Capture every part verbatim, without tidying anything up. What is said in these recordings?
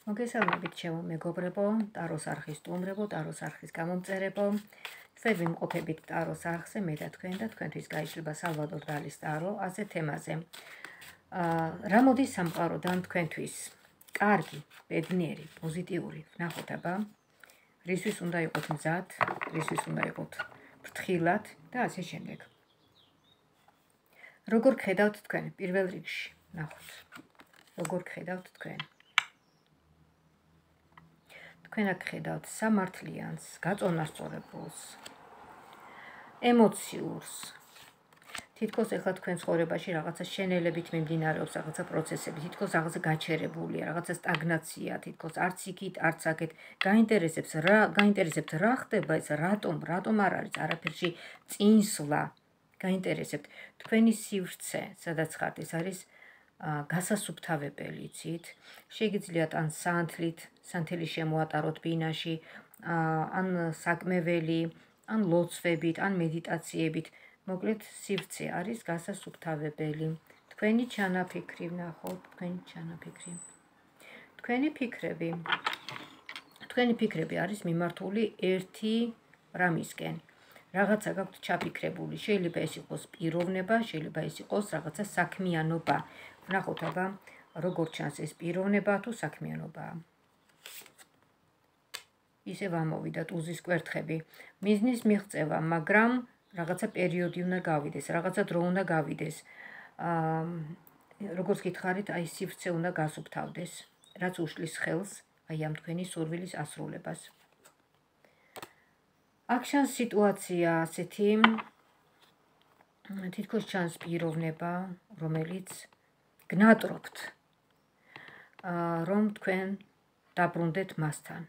მოგესალმებით ჩემო მეგობრებო, ტაროს არხის სტუმრებო, ტაროს არხის გამომწერებო. Ჩვენ ვიმყოფებით ტაროს არხზე, მე და თქვენ და თქვენთვის გაიშლება სალვადორ დალის ტარო ასე თემაზე. რა მოდის სამყაროდან თქვენთვის? კარგი, ბედნიერი, პოზიტიური ვნახოთება, რისთვის უნდა იყოთ მზად, რისთვის უნდა იყოთ ფრთხილად და ასე შემდეგ. როგორ გხედავთ თქვენ პირველ რიგში? ნახოთ. როგორ გხედავთ თქვენ? თქვენ აქ ხედავთ სამართლიანს, გაწონასწორებულს, ემოციურს. თითქოს ეხლა თქვენ ცხოვრებაში რაღაცა შენელებით მიმდინარეობს, რაღაცა პროცესები, თითქოს რაღაცა გაჩერებულია, რაღაცა სტაგნაცია, თითქოს არც იქით, არც აქეთ. გაინტერესებს რა, გაინტერესებთ რა ხდება ეს, რატომ, რატომ არ არის არაფერში წინსვლა. გაინტერესებთ თქვენი სივრცე, სადაც ხართ, ეს არის გასასუფთავებელი, იცით? შეგიძლიათ ან სანთლით, სანთელი შემოატაროთ ბინაში, ან საკმეველი, ან ლოცვებით, ან მედიტაციებით. მოკლედ, სივრცე არის გასასუფთავებელი. თქვენი ჩანაფიქრი, ვნახოთ, თქვენი ჩანაფიქრი. თქვენი ფიქრები. თქვენი ფიქრები არის მიმართული ერთი რამისკენ. რაღაცა გაქვთ ჩაფიქრებული, შეიძლება ეს იყოს პიროვნება, შეიძლება ეს იყოს რაღაცა საქმიანობა. ვნახოთ აბა, როგორ ჩანს ეს პიროვნება თუ საქმიანობაა. ისევ ამოვიდა ტუზის კვერთხები. მიზნის მიღწევა, მაგრამ რაღაცა პერიოდი უნდა გავიდეს, რაღაცა დრო უნდა გავიდეს. როგორც გითხარით, აი სივრცე უნდა გასუფთავდეს, რაც უშლის ხელს აი ამ თქვენი სურვილის ასრულებას. აქ ჩანს სიტუაცია ასეთი, თითქოს ჩანს პიროვნება, რომელიც გნატრობთ, რომ თქვენ დაბრუნდეთ მასთან.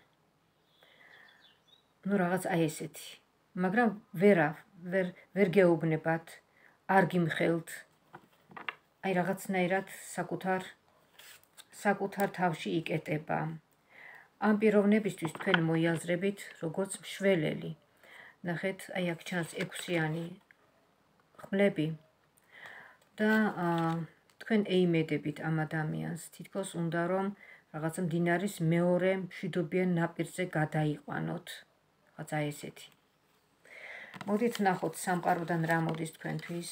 ნუ რაღაც აი ესეთი, მაგრამ ვერა, ვერ ვერ გეუბნებათ, არ გიმხელთ, აი რაღაცნაირად საკუთარ საკუთარ თავში იკეტება. ამ პიროვნებისთვის თქვენ მოიაზრებით როგორც მშველელი. ნახეთ, აი აქ ჩანს ექვსიანი ხმლები და თქვენ ეიმედებით ამ ადამიანს, თითქოს უნდა რომ რაღაცა მდინარის მეორე მშვიდობიან ნაპირზე გადაიყვანოთ. რაღაცა ესეთი. მოდით ვნახოთ სამყაროდან რა მოდის თქვენთვის.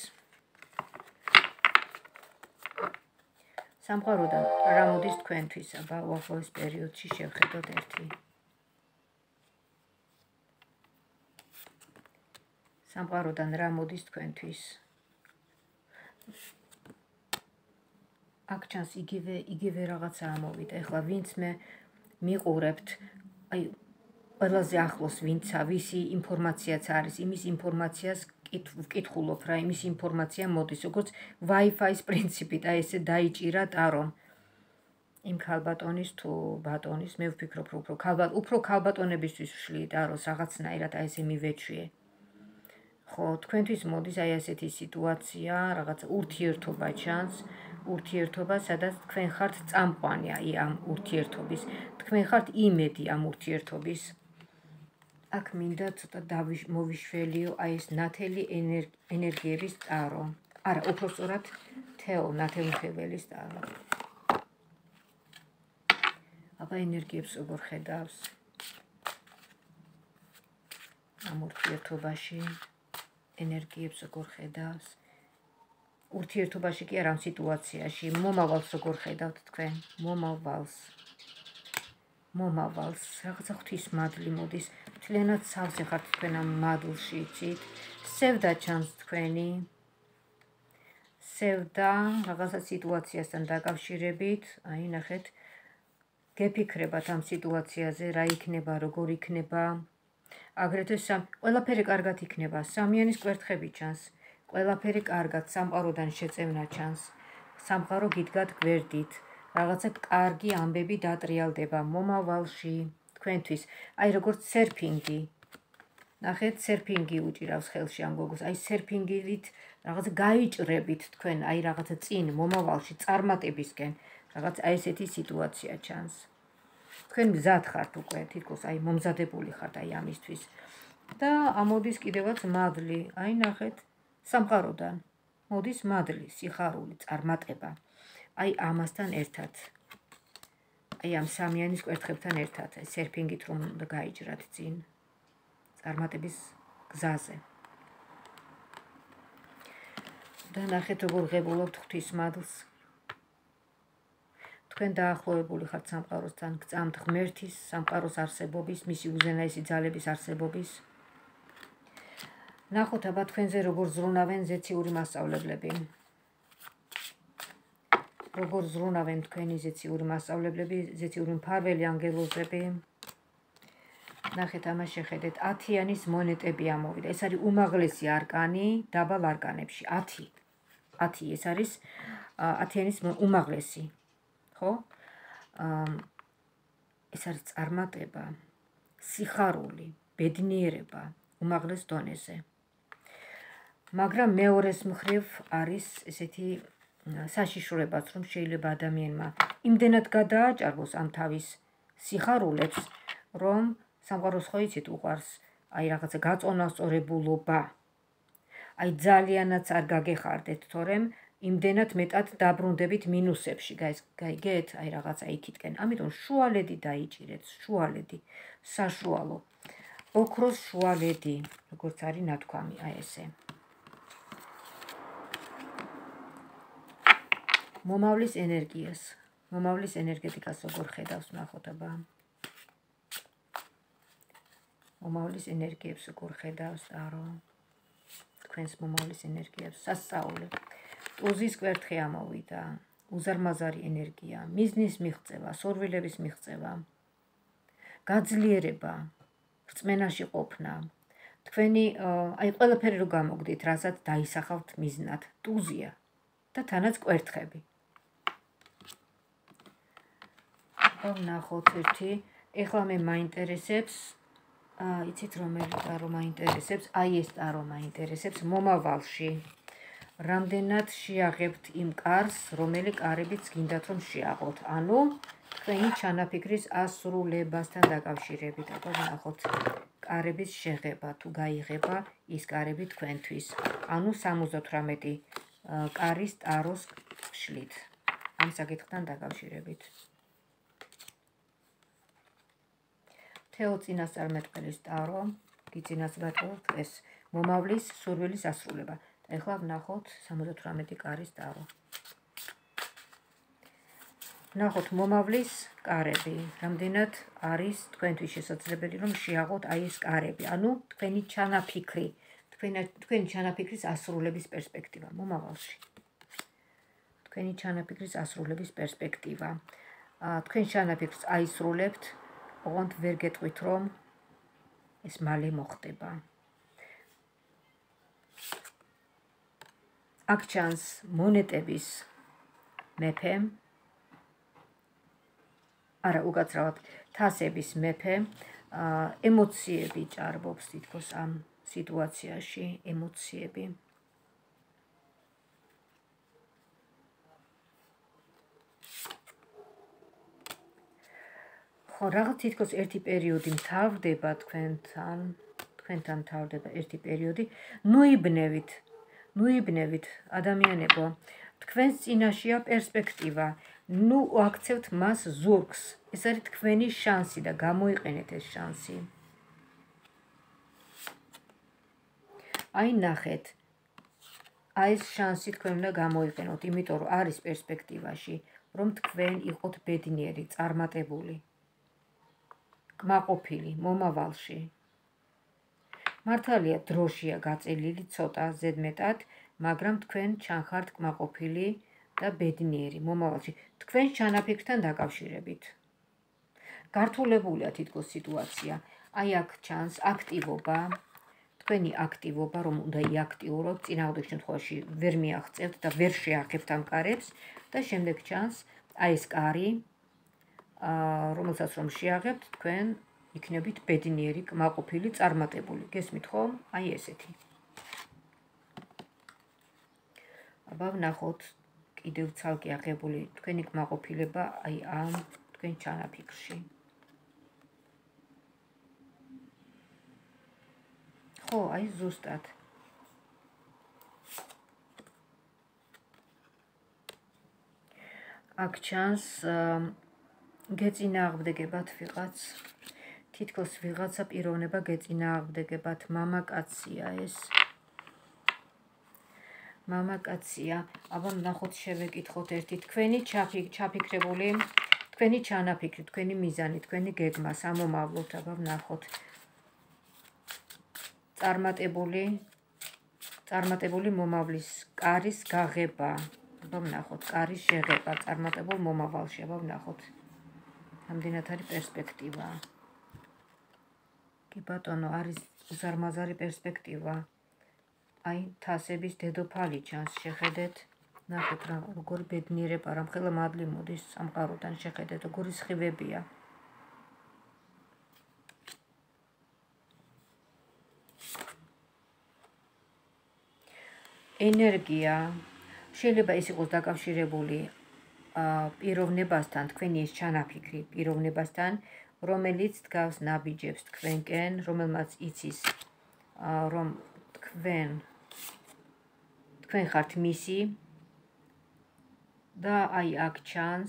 სამყაროდან რა მოდის თქვენთვის, აბა უახლოეს პერიოდში შევხედოთ ერთი. სამყაროდან რა მოდის თქვენთვის. აქ ჩანს იგივე იგივე რაღაცა ამოვიდა. ეხლა ვინც მე მიყურებთ, აი ყველაზე ახლოს ვინცა, ვისი ინფორმაციაც არის, იმის ინფორმაციას ვკითხულობ რა, იმის ინფორმაცია მოდის, როგორც Wi-Fi-ის პრინციპით, აი ესე დაიჭირა ტარომ. იმ ქალბატონის თუ ბატონის, მე ვფიქრობ, რომ უფრო ქალბატ, უფრო ქალბატონებისთვის ვშლი ტაროს რაღაცნაირად აი ესე მივეჩვიე. ხო, თქვენთვის მოდის აი ესეთი სიტუაცია, რაღაც ურთიერთობა ჩანს, ურთიერთობა, სადაც თქვენ ხართ წამყვანი აი ამ ურთიერთობის, თქვენ ხართ იმედი ამ ურთიერთობის. აქ მინდა ცოტა მოვიშველიო აი ეს ნათელი ენერგიების ტარო. არა, უпростоრად თეო, ნათელმხეველის ტარო. აბა ენერგიებს როგორ ხედავს? ამ ურთიერთობაში ენერგიებს როგორ ხედავს? ურთიერთობაში კი არა, ამ სიტუაციაში მომავალს როგორ ხედავთ თქვენ? მომავალს. მომავალს, რაღაცა ღვთისმადლი მოდის. მთლიანად სავსე ხართ თქვენ ამ მადლში, იცით? სევდა ჩანს თქვენი. სევდა რაღაცა სიტუაციასთან დაკავშირებით, აი ნახეთ, გეფიქრებათ ამ სიტუაციაზე, რა იქნება, როგორ იქნება. აგრეთვე ყველაფერი კარგად იქნება, სამიანის კვერთხები ჩანს. ყველაფერი კარგად, სამყაროდან შეწევნა ჩანს. სამყარო გიდგათ გვერდით. რაღაცა კარგი ამბები დატრიალდება მომავალში თქვენთვის. აი როგორც სერფინგი. ნახეთ, სერფინგი უჭირავს ხელში ამ გოგოს. აი სერფინგით რაღაც გაიჭრებით თქვენ, აი რაღაცა წინ მომავალში წარმატებისკენ. რაღაც აი ესეთი სიტუაცია ჩანს. თქვენ მზად ხართ უკვე, თითქოს აი მომზადებული ხართ აი ამისთვის. და ამოდის კიდევაც მადლი. აი ნახეთ, სამყაროდან მოდის მადლი, სიხარული, წარმატება. აი ამასთან ერთად. აი ამ სამიანის კვერთხებთან ერთად სერფინგით რომ უნდა გაიჯრათ წინ წარმატების გზაზე. და ნახეთ როგორ ღებულობთ ღვთისმადლს. თქვენ დაახლოებული ხართ სამყაროსთან, გწამთ ღმერთის სამყაროს არსებობის, მისი უზენაესი ძალების არსებობის. ნახოთ აბა თქვენზე როგორ ზრუნავენ ზეციური მასწავლებლები. როგორ ზრუნავენ თქვენი ზეციური მასწავლებლები, ზეციური მფარველი ანგელოზები. ნახეთ ამას შეხედეთ, ათიანის მონეტები ამოვიდა. ეს არის უმაღლესი არკანი დაბალ არკანებში. ათი. ათი ეს არის ათიანის უმაღლესი. ხო? ეს არის წარმატება, სიხარული, ბედნიერება უმაღლეს დონეზე. მაგრამ მეორეს მხრივ არის ესეთი საშიშროებაც, რომ შეიძლება ადამიანმა იმდენად გადააჭარბოს ამ თავის სიხარულებს, რომ სამყაროს ხო იცით უყვარს აი რაღაცა გაწონასწორებულობა. აი ძალიანაც არ გაგეხარდეთ, თორემ იმდენად მეტად დაბრუნდებით მინუსებში, გაიგეთ, აი რაღაცა იქითკენ. ამიტომ შუალედი დაიჭირეთ, შუალედი, საშუალო. ოქროს შუალედი, როგორც არის ნათქვამი, აი ესე. მომავლის ენერგიას, მომავლის ენერგეტიკას როგორ ხედავს, ნახოთ აბა. მომავლის ენერგიებს როგორ ხედავს, ტარო. თქვენს მომავლის ენერგიებს, სასწაული. ტუზის კვერთხი ამოვიდა, უზარმაზარი ენერგია, მიზნის მიღწევა, სურვილების მიღწევა, გაძლიერება, რწმენაში ყოფნა. თქვენი აი ყველაფერი რო გამოგდით, რასაც დაისახავთ მიზნად, ტუზია და თანაც კვერთხები. ვნახოთ ერთი, ეხლა მე მაინტერესებს, იცით რომელი ტარო მაინტერესებს, აი ეს ტარო მაინტერესებს მომავალში. რამდენად შეაღებთ იმ კარს, რომელი კარებიც გინდათ რომ შეაღოთ. ანუ თქვენი ჩანაფიქრის ასრულებასთან დაკავშირებით. აბა ვნახოთ კარების შეღება, თუ გაიღება ის კარები თქვენთვის. ანუ სამოცდათვრამეტი კარის ტაროს შლით. ამ საკითხთან დაკავშირებით. თეო წინასწარმეტყველის ტარო, გიწინასწრებთ ეს მომავლის სურვილის ასრულება. ეხლა ვნახოთ სამოცდათვრამეტი კარის ტარო. ვნახოთ მომავლის კარები, რამდენად არის თქვენთვის შესაძლებელი რომ შეაღოთ აი ეს კარები, ანუ თქვენი ჩანაფიქრი, თქვენი ჩანაფიქრის ასრულების პერსპექტივა მომავალში. თქვენი ჩანაფიქრის ასრულების პერსპექტივა. თქვენ ჩანაფიქრს აისრულებთ, ოღონდ ვერ გეტყვით რომ ეს მალე მოხდება. აქ ჩანს მონეტების მეფე, არა უკაცრავად თასების მეფე, ემოციები ჭარბობს თითქოს ამ სიტუაციაში, ემოციები. ხო, რაღაც თითქოს ერთი პერიოდი მთავრდება თქვენთან, თქვენთან მთავრდება ერთი პერიოდი, ნუიბნევით. ნუიბნევით, ადამიანებო, თქვენს წინაშეა პერსპექტივა, ნუ აქცევთ მას ზურგს, ეს არის თქვენი შანსი და გამოიყენეთ ეს შანსი. აი ნახეთ, აი ეს შანსი თქვენ უნდა გამოიყენოთ, იმიტომ რომ არის პერსპექტივაში, რომ თქვენ იყოთ ბედნიერი, წარმატებული, კმაყოფილი, მომავალში. მართალია დროშია გაწელილი ცოტა ზედმეტად, მაგრამ თქვენ ჩანხართ კმაყოფილი და ბედნიერი მომავალში, თქვენ ჩანაფიქრთან დაკავშირებით. გართულებულია თითქოს სიტუაცია, აი აქ ჩანს აქტივობა, თქვენი აქტივობა, რომ უნდა იაქტიუროთ, წინააღმდეგ შემთხვევაში ვერ მიაღწევთ და ვერ შეახებთ ამ კარებს და შემდეგ ჩანს აი ეს კარი, რომელსაც რომ შეაღებთ, თქვენ იქნებით ბედნიერი, კმაყოფილი, წარმატებული. გესმით ხომ? აი ესეთი. აბა ვნახოთ კიდევ ცალკე აღებული თქვენი კმაყოფილება აი ამ თქვენ ჩანაფიქრში. ხო, აი ზუსტად. აქ ჩანს გეწინააღმდეგებათ ვიღაც, თითქოს ვიღაცა პიროვნება გეწინააღმდეგებათ, მამაკაცია ეს. მამაკაცია, აბა ნახოთ შევეკითხოთ ერთი, თქვენი ჩაფიქრებული, თქვენი ჩანაფიქრი, თქვენი მიზანი, თქვენი გეგმა, სამომავლოდ, აბა ნახოთ. წარმატებული, წარმატებული მომავლის კარის გაღება, აბა ნახოთ, კარის შეღება, წარმატებულ მომავალში, აბა ნახოთ. ამდენად არის პერსპექტივა. კი ბატონო, არის უზარმაზარი პერსპექტივა. აი, თასების დედოფალი ჩანს, შეხედეთ, ნახეთ რა, როგორი ბედნიერება, რამხელა მადლი მოდის სამყაროდან, შეხედეთ, როგორი სხივებია. ენერგია, შეიძლება ის იყოს დაკავშირებული პიროვნებასთან, თქვენი ეს ჩანაფიქრი პიროვნებასთან, რომელიც დგავს ნაბიჯებს თქვენკენ, რომელმაც იცის, რომ თქვენ თქვენ ხართ მისი და აი აქ ჩანს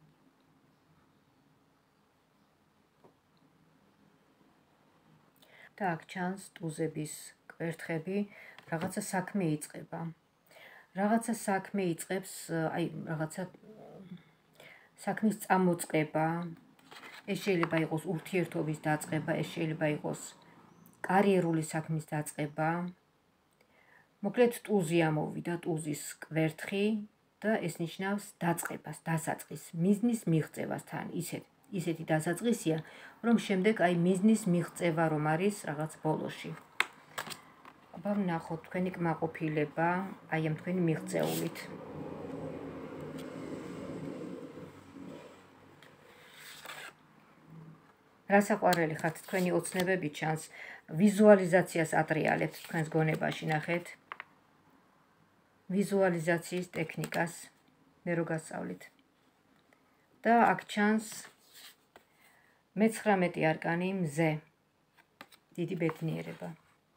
და აქ ჩანს ტუზების კვერთხები, რაღაცა საქმე იწყება. რაღაცა საქმე იწყებს, აი რაღაცა საქმის წამოწყება. ეს შეიძლება იყოს ურთიერთობის დაწყება, ეს შეიძლება იყოს კარიერული საქმის დაწყება. მოკლედ ტუზი ამოვიდა, ტუზის კვერთხი და ეს ნიშნავს დაწყებას, დასაწყის, მიზნის მიღწევას თან, ისეთ ისეთი დასაწყისია, რომ შემდეგ აი მიზნის მიღწევა რომ არის რაღაც ბოლოში. აბა ვნახოთ თქვენი კმაყოფილება, აი ამ თქვენი მიღწეულით. რასაყვარელი ხართ, თქვენი ოცნებები ჩანს, ვიზუალიზაციას ატრიალებთ თქვენს გონებაში, ნახეთ. ვიზუალიზაციის ტექნიკას მე რო გასწავლით. და აქ ჩანს მეცხრამეტი არკანი მზე. დიდი ბედნიერება.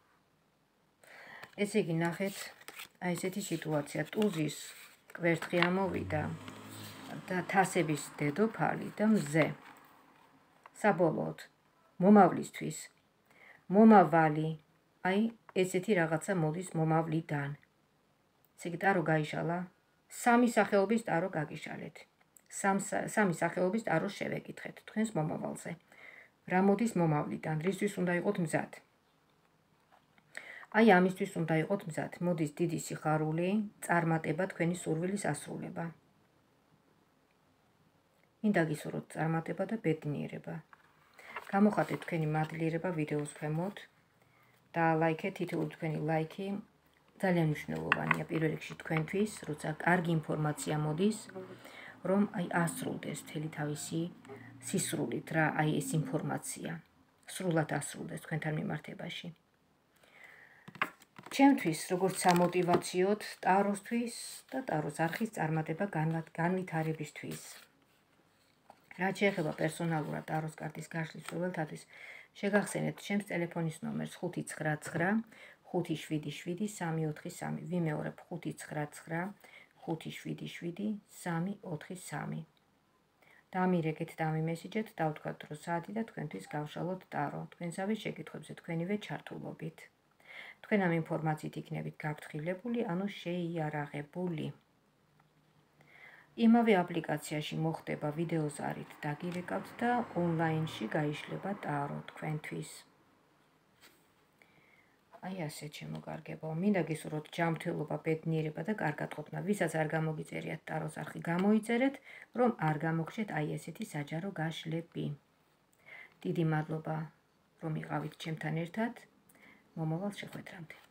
ესე იგი ნახეთ, აი ესეთი სიტუაცია, ტუზის კვერთხი ამოვიდა და თასების დედოფალი და მზე. საბოლოოდ, მომავლისთვის, მომავალი, აი ესეთი რაღაცა მოდის მომავლიდან. ესე იგი ტარო გაიშალა, სამი სახეობის ტარო გაგიშალეთ. სამი სახეობის ტარო შევეკითხეთ თქვენს მომავალზე. რა მოდის მომავლიდან, რისთვის უნდა იყოთ მზად. აი ამისთვის უნდა იყოთ მზად, მოდის დიდი სიხარული, წარმატება, თქვენი სურვილის ასრულება. მინდა გისურვოთ წარმატება და ბედნიერება. გამოხატეთ თქვენი მადლიერება ვიდეოს ქვემოთ და ლაიქეთ, თითოეული თქვენი ლაიქი ძალიან მნიშვნელოვანია პირველ რიგში თქვენთვის, როცა კარგი ინფორმაცია მოდის, რომ აი ასრულდეს მთელი თავისი სისრულით რა, აი ეს ინფორმაცია სრულად ასრულდეს თქვენთან მიმართებაში. ჩემთვის, როგორც სამოტივაციოდ, ტაროსთვის და ტაროს არხის წარმატება განვითარებისთვის. რაც შეეხება პერსონალურად ტაროს კარტის გაშლის სრულელთათვის, შეგახსენეთ ჩემს ტელეფონის ნომერს ხუთი ცხრა ცხრა ხუთი შვიდი შვიდი სამი ოთხი სამი. ვიმეორებ ხუთი ცხრა ცხრა ხუთი შვიდი შვიდი სამი ოთხი სამი. დამირეკეთ, დამიმესიჯეთ, დავთქვათ დრო საათი და თქვენთვის გავშალოთ ტარო. თქვენსავე შეკითხვებზე თქვენივე ჩართულობით. თქვენ ამ ინფორმაციით იქნებით გაფრთხილებული, ანუ შეიარაღებული. იმავე აპლიკაციაში მოხდება ვიდეოზარით დაგირეკავთ და ონლაინში გაიშლება ტარო თქვენთვის. აი ასე შემოგარგებო. მინდა გისურვოთ ჯანმრთელობა, ბედნიერება და კარგატყობნა. ვისაც არ გამოგიწერიათ ტაროს არხი, გამოიწერეთ, რომ არ გამოგხდეთ აი ესეთი საჯარო გაშლები. დიდი მადლობა, რომ იყავით ჩემთან ერთად. მომავალ შეხვედრამდე.